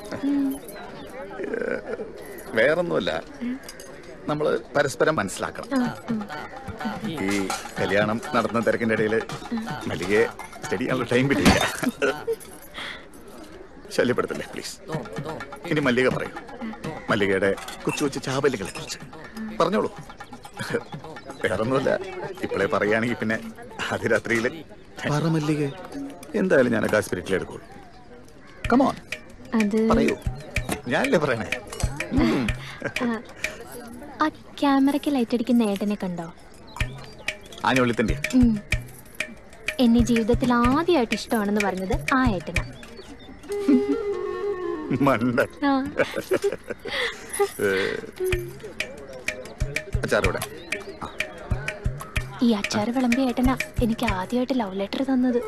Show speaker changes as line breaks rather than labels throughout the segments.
വേറൊന്നുമല്ല, നമ്മള് പരസ്പരം മനസ്സിലാക്കണം. ഈ കല്യാണം നടത്തുന്ന തിരക്കിന്റെ ഇടയില് മല്ലികയെ സ്റ്റഡി ചെയ്യാനുള്ള ടൈം കിട്ടില്ല. ശല്യപ്പെടുത്തല്ലേ പ്ലീസ്. ഇനി മല്ലിക പറയൂ, മല്ലികയുടെ കൊച്ചു കൊച്ചു ചാപല്യങ്ങളെ കുറിച്ച് പറഞ്ഞോളൂ. വേറൊന്നുമല്ല, ഇപ്പോഴേ പറയുകയാണെങ്കിൽ പിന്നെ അതിരാത്രിയില് പറ മല്ലിക, എന്തായാലും ഞാൻ ആ സ്പിരിറ്റിൽ എടുക്കുള്ളൂ. കമോൺ പറയൂ, ഞാനല്ലേ പറയണേ.
ആ ക്യാമറയ്ക്ക് ലൈറ്റ് അടിക്കുന്ന ഏട്ടനെ കണ്ടോ?
ആനോളിത്തന്റെ
എന്നെ ജീവിതത്തിൽ ആദ്യമായിട്ട് ഇഷ്ടമാണെന്ന് പറഞ്ഞത് ആ ഏട്ടനാ.
അച്ചാറോടെ
ഈ അച്ചാറ് വിളമ്പിയ ഏട്ടനാ എനിക്ക് ആദ്യമായിട്ട് ലവ് ലെറ്റർ തന്നത്.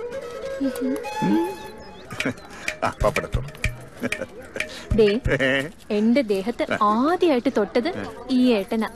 എന്റെ ദേഹത്ത് ആദ്യമായിട്ട് തൊട്ടത് ഈ ഏട്ടനാ.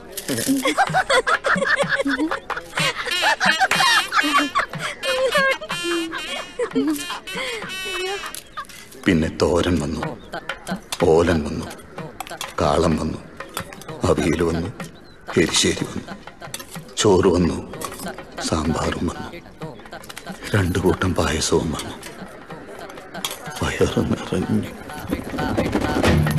പിന്നെ തോരൻ വന്നു, ഓലൻ വന്നു, കാളം വന്നു, അവിയൽ വന്നു, എരിശ്ശേരി വന്നു, ചോറ് വന്നു, സാമ്പാറും വന്നു, 2 കൂട്ടം പായസവും വന്നു. വയറ് നിറഞ്ഞു.